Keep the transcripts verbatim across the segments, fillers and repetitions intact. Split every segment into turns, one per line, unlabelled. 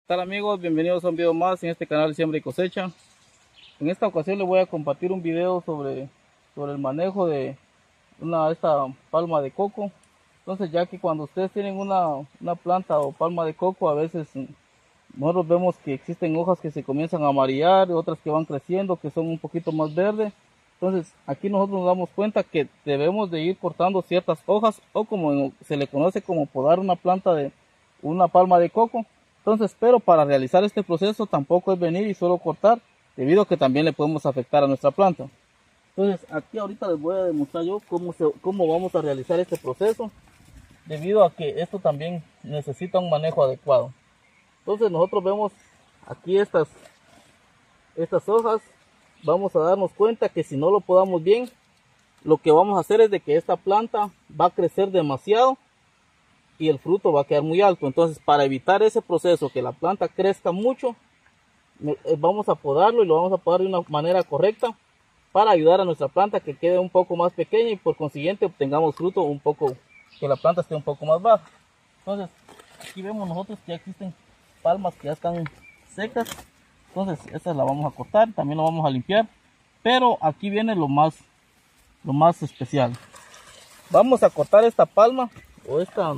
¿Qué tal amigos? Bienvenidos a un video más en este canal Siembra y Cosecha. En esta ocasión les voy a compartir un video sobre, sobre el manejo de una esta palma de coco. Entonces, ya que cuando ustedes tienen una, una planta o palma de coco, a veces nosotros vemos que existen hojas que se comienzan a amarillar, otras que van creciendo, que son un poquito más verdes. Entonces, aquí nosotros nos damos cuenta que debemos de ir cortando ciertas hojas, o como se le conoce como podar una planta de una palma de coco. Entonces, pero para realizar este proceso tampoco es venir y solo cortar, debido a que también le podemos afectar a nuestra planta. Entonces, aquí ahorita les voy a demostrar yo cómo, se, cómo vamos a realizar este proceso, debido a que esto también necesita un manejo adecuado. Entonces, nosotros vemos aquí estas, estas hojas, vamos a darnos cuenta que si no lo podamos bien, lo que vamos a hacer es de que esta planta va a crecer demasiado y el fruto va a quedar muy alto. Entonces, para evitar ese proceso, que la planta crezca mucho, vamos a podarlo, y lo vamos a podar de una manera correcta para ayudar a nuestra planta que quede un poco más pequeña y por consiguiente obtengamos fruto un poco, que la planta esté un poco más baja. Entonces, aquí vemos nosotros que ya existen palmas que ya están secas. Entonces, estas la vamos a cortar, también lo vamos a limpiar, pero aquí viene lo más, lo más especial. Vamos a cortar esta palma o esta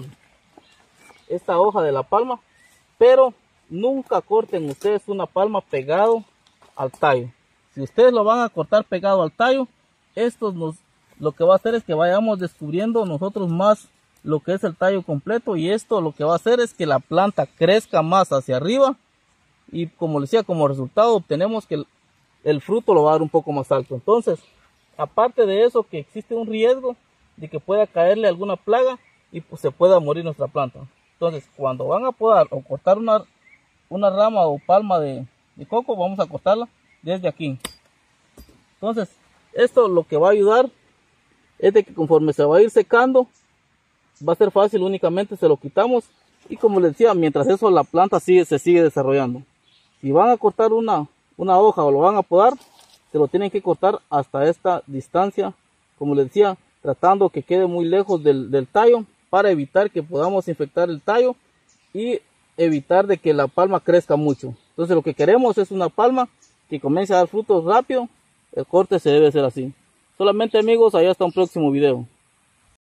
esta hoja de la palma, pero nunca corten ustedes una palma pegado al tallo. Si ustedes lo van a cortar pegado al tallo, esto nos, lo que va a hacer es que vayamos descubriendo nosotros más lo que es el tallo completo, y esto lo que va a hacer es que la planta crezca más hacia arriba, y como les decía, como resultado obtenemos que el, el fruto lo va a dar un poco más alto. Entonces, aparte de eso, que existe un riesgo de que pueda caerle alguna plaga y pues se pueda morir nuestra planta. Entonces, cuando van a podar o cortar una, una rama o palma de, de coco, vamos a cortarla desde aquí. Entonces, esto lo que va a ayudar es de que conforme se va a ir secando, va a ser fácil, únicamente se lo quitamos. Y como les decía, mientras eso la planta sigue, se sigue desarrollando. Si van a cortar una, una hoja o lo van a podar, se lo tienen que cortar hasta esta distancia, como les decía, tratando que quede muy lejos del, del tallo, para evitar que podamos infectar el tallo y evitar de que la palma crezca mucho. Entonces, lo que queremos es una palma que comience a dar frutos rápido. El corte se debe hacer así. Solamente amigos, allá hasta un próximo video.